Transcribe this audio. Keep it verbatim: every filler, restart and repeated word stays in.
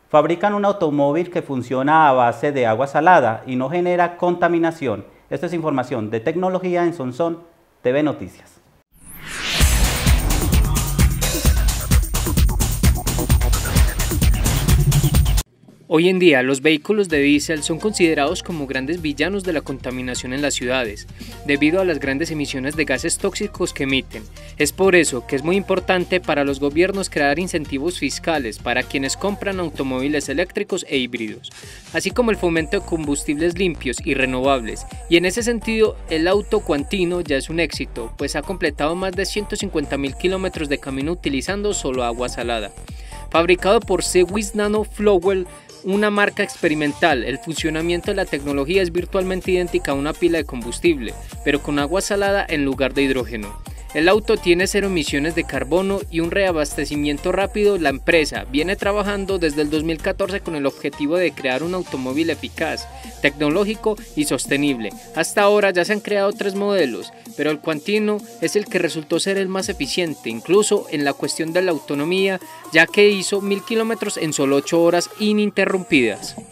Fabrican un automóvil que funciona a base de agua salada y no genera contaminación. Esta es información de tecnología en Sonsón T V Noticias. Hoy en día, los vehículos de diésel son considerados como grandes villanos de la contaminación en las ciudades, debido a las grandes emisiones de gases tóxicos que emiten. Es por eso que es muy importante para los gobiernos crear incentivos fiscales para quienes compran automóviles eléctricos e híbridos, así como el fomento de combustibles limpios y renovables. Y en ese sentido, el auto Quantino ya es un éxito, pues ha completado más de ciento cincuenta mil kilómetros de camino utilizando solo agua salada. Fabricado por Swiss Nano Fuel, una marca experimental, el funcionamiento de la tecnología es virtualmente idéntica a una pila de combustible, pero con agua salada en lugar de hidrógeno. El auto tiene cero emisiones de carbono y un reabastecimiento rápido. La empresa viene trabajando desde el dos mil catorce con el objetivo de crear un automóvil eficaz, tecnológico y sostenible. Hasta ahora ya se han creado tres modelos, pero el Quantino es el que resultó ser el más eficiente, incluso en la cuestión de la autonomía, ya que hizo mil kilómetros en solo ocho horas ininterrumpidas.